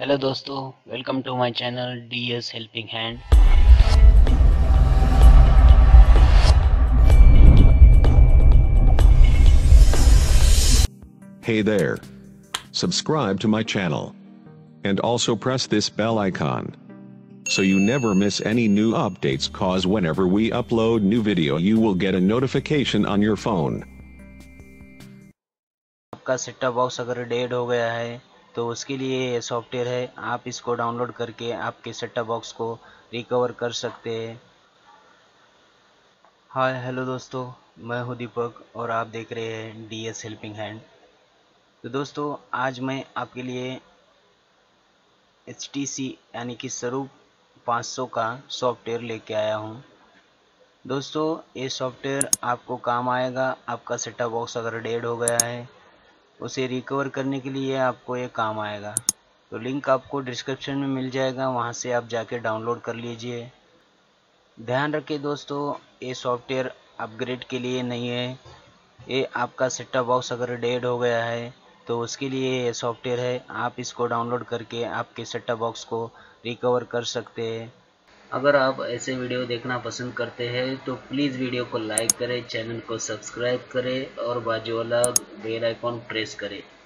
Hello दोस्तों, welcome to my channel DS helping hand. Hey there. Subscribe to my channel. And also press this bell icon. So you never miss any new updates, cause whenever we upload new video you will get a notification on your phone. आपका setup box अगर dead हो गया है तो उसके लिए ये software है। आप इसको डाउनलोड करके आपके सेटअप बॉक्स को रिकवर कर सकते हैं। हाय हेलो दोस्तों, मैं हूं दीपक और आप देख रहे हैं डीएस हेल्पिंग हैंड। तो दोस्तों, आज मैं आपके लिए HTC यानी कि स्वरूप 500 का सॉफ्टवेयर लेके आया हूं। दोस्तों, ये सॉफ्टवेयर आपको काम आएगा। आपका सेटअप बॉक्स अगर डेड हो गया है उसे रिकवर करने के लिए आपको ये काम आएगा। तो लिंक आपको डिस्क्रिप्शन में मिल जाएगा, वहाँ से आप जाके डाउनलोड कर लीजिए। ध्यान रखिए दोस्तों, ये सॉफ्टवेयर अपग्रेड के लिए नहीं है। ये आपका सेटअप बॉक्स अगर डेड हो गया है तो उसके लिए ये सॉफ्टवेयर है। आप इसको डाउनलोड करके आपके सेटअप बॉक्स को रिकवर कर सकते हैं। अगर आप ऐसे वीडियो देखना पसंद करते हैं तो प्लीज़ वीडियो को लाइक करें, चैनल को सब्सक्राइब करें और बाजू वाला बेल आइकॉन प्रेस करें।